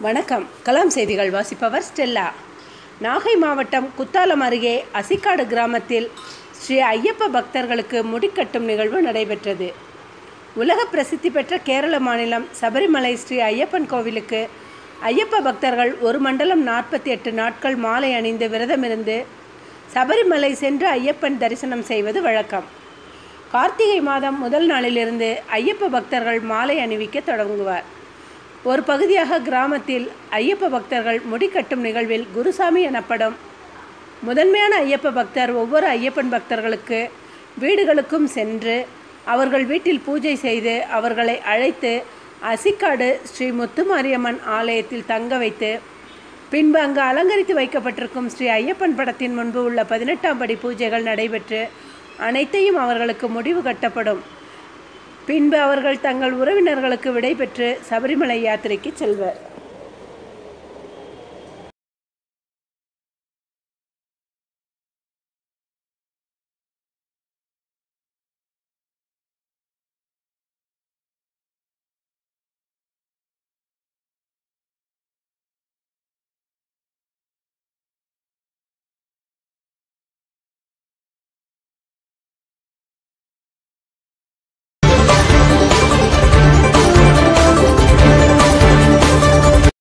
வணக்கம். கலாம் செய்திகள் வாசிப்பவர் ஸ்டெல்லா. நாகை மாவட்டம் குத்தாலம் அருகே அசிக்காடு கிராமத்தில் ஸ்ரீ ஐயப்ப பக்தர்களுக்கு முடிக்கட்டும் நிகழ்வு நடைபெற்றது. உலக பிரசித்தி பெற்ற கேரள மாநிலம் சபரிமலை ஸ்ரீ ஐயப்பன் கோவிலுக்கு ஐயப்ப பக்தர்கள் ஒரு மண்டலம் 48 நாட்கள் மாலை அணிந்து விரதமிருந்து சபரிமலை சென்று ஐயப்பன் தரிசனம் செய்வது வழக்கம். கார்த்திகை மாதம் முதல் நாளிலிருந்து ஐயப்ப பக்தர்கள் மாலை அணிவிக்க தொடங்குவார். ஒரு பகுதியாக கிராமத்தில் ஐயப்ப பக்தர்கள் முடிக்கட்டும் நிகழ்வில் குருசாமி எனப்படும் முதன்மையான ஐயப்ப பக்தர் ஒவ்வொரு ஐயப்பன் பக்தர்களுக்கு வீடுகளுக்கும் சென்று அவர்கள் வீட்டில் பூஜை செய்து அவர்களை அழைத்து அசிக்காடு ஸ்ரீ முத்துமாரியம்மன் ஆலயத்தில் தங்க வைத்து பின்பு அங்கு அலங்கரித்து வைக்கப்பட்டிருக்கும் ஸ்ரீ ஐயப்பன் படத்தின் முன்பு உள்ள 18ஆம் படி பூஜைகள் நடைபெற்று அனைத்தையும் அவர்களுக்கு முடிவு கட்டப்படும். பின்பு அவர்கள் தங்கள் உறவினர்களுக்கு விடை பெற்று சபரிமலை யாத்திரைக்கு செல்வர்.